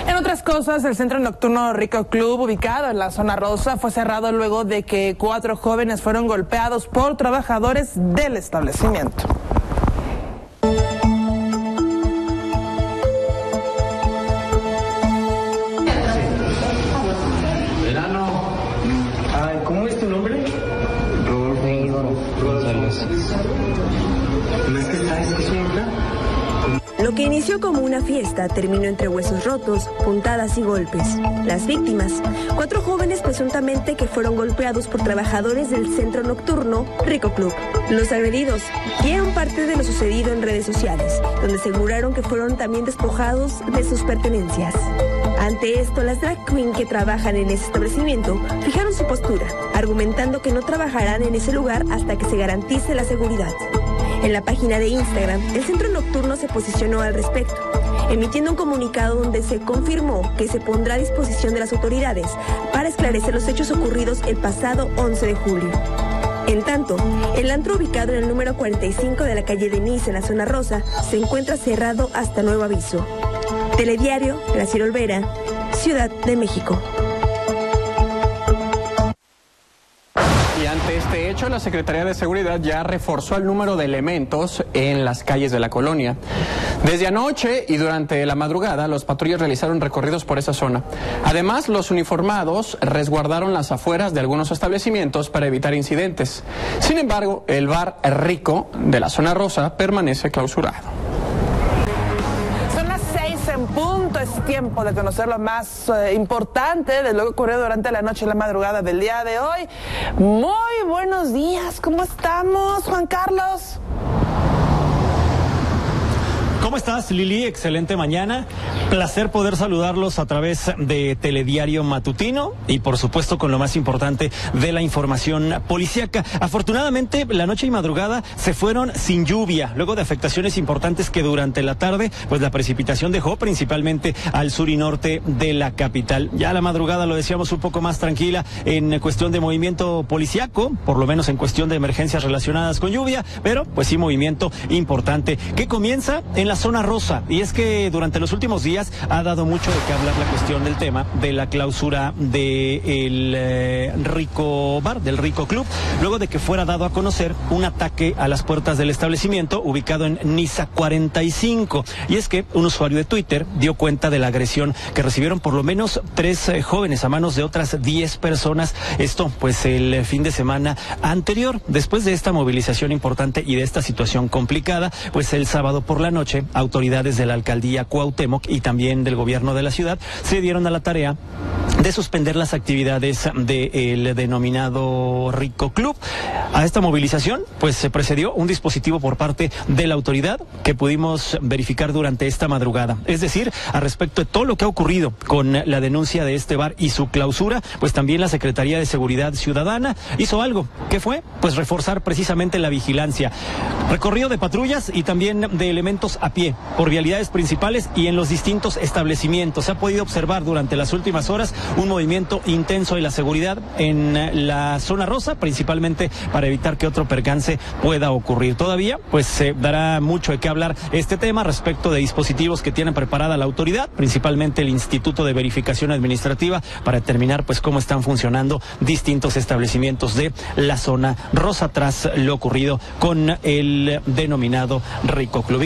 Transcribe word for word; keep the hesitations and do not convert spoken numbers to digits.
En otras cosas, el centro nocturno Rico Club, ubicado en la zona rosa, fue cerrado luego de que cuatro jóvenes fueron golpeados por trabajadores del establecimiento. ¿Cómo es tu nombre? Lo que inició como una fiesta terminó entre huesos rotos, puntadas y golpes. Las víctimas, cuatro jóvenes presuntamente que fueron golpeados por trabajadores del centro nocturno Rico Club. Los agredidos dieron parte de lo sucedido en redes sociales, donde aseguraron que fueron también despojados de sus pertenencias. Ante esto, las drag queen que trabajan en ese establecimiento fijaron su postura, argumentando que no trabajarán en ese lugar hasta que se garantice la seguridad. En la página de Instagram, el centro nocturno se posicionó al respecto, emitiendo un comunicado donde se confirmó que se pondrá a disposición de las autoridades para esclarecer los hechos ocurridos el pasado once de julio. En tanto, el antro ubicado en el número cuarenta y cinco de la calle Denise en la zona rosa se encuentra cerrado hasta nuevo aviso. Telediario, Graciela Olvera, Ciudad de México. Y ante este hecho, la Secretaría de Seguridad ya reforzó el número de elementos en las calles de la colonia. Desde anoche y durante la madrugada, los patrullas realizaron recorridos por esa zona. Además, los uniformados resguardaron las afueras de algunos establecimientos para evitar incidentes. Sin embargo, el bar Rico de la zona rosa permanece clausurado. En punto, es tiempo de conocer lo más eh, importante de lo que ocurrió durante la noche y la madrugada del día de hoy. Muy buenos días, ¿cómo estamos, Juan Carlos? ¿Cómo estás, Lili? Excelente mañana. Placer poder saludarlos a través de Telediario Matutino y, por supuesto, con lo más importante de la información policíaca. Afortunadamente, la noche y madrugada se fueron sin lluvia, luego de afectaciones importantes que durante la tarde, pues la precipitación dejó principalmente al sur y norte de la capital. Ya la madrugada, lo decíamos, un poco más tranquila en cuestión de movimiento policíaco, por lo menos en cuestión de emergencias relacionadas con lluvia, pero pues sí movimiento importante que comienza en la zona rosa, y es que durante los últimos días ha dado mucho de qué hablar la cuestión del tema de la clausura del eh, Rico Bar, del Rico Club, luego de que fuera dado a conocer un ataque a las puertas del establecimiento ubicado en Niza cuarenta y cinco, y es que un usuario de Twitter dio cuenta de la agresión que recibieron por lo menos tres eh, jóvenes a manos de otras diez personas, esto pues el fin de semana anterior. Después de esta movilización importante y de esta situación complicada, pues el sábado por la noche autoridades de la alcaldía Cuauhtémoc y también del gobierno de la ciudad se dieron a la tarea de suspender las actividades del denominado Rico Club. A esta movilización pues se precedió un dispositivo por parte de la autoridad que pudimos verificar durante esta madrugada. Es decir, a respecto de todo lo que ha ocurrido con la denuncia de este bar y su clausura, pues también la Secretaría de Seguridad Ciudadana hizo algo. ¿Qué fue? Pues reforzar precisamente la vigilancia. Recorrido de patrullas y también de elementos a pie por vialidades principales y en los distintos establecimientos. Se ha podido observar durante las últimas horas un movimiento intenso de la seguridad en la zona rosa, principalmente para evitar que otro percance pueda ocurrir. Todavía pues se dará mucho de qué hablar este tema respecto de dispositivos que tiene preparada la autoridad, principalmente el Instituto de Verificación Administrativa, para determinar pues cómo están funcionando distintos establecimientos de la zona rosa tras lo ocurrido con el denominado Rico Club.